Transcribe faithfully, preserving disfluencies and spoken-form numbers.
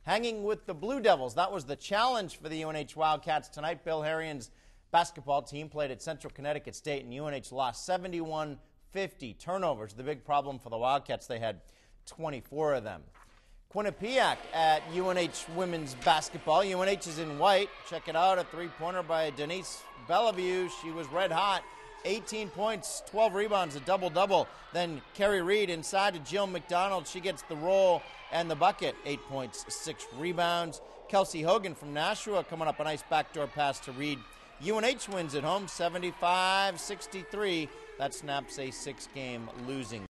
hanging with the Blue Devils. That was the challenge for the U N H Wildcats tonight. Bill Harrian's basketball team played at Central Connecticut State, and U N H lost seventy-one fifty. Turnovers, the big problem for the Wildcats. They had twenty-four of them. Quinnipiac at U N H women's basketball. U N H is in white. Check it out, a three-pointer by Denise Bellevue. She was red hot. eighteen points, twelve rebounds, a double-double. Then Kerry Reed inside to Jill McDonald. She gets the roll and the bucket. Eight points, six rebounds. Kelsey Hogan from Nashua coming up, a nice backdoor pass to Reed. U N H wins at home, seventy-five sixty-three. That snaps a six-game losing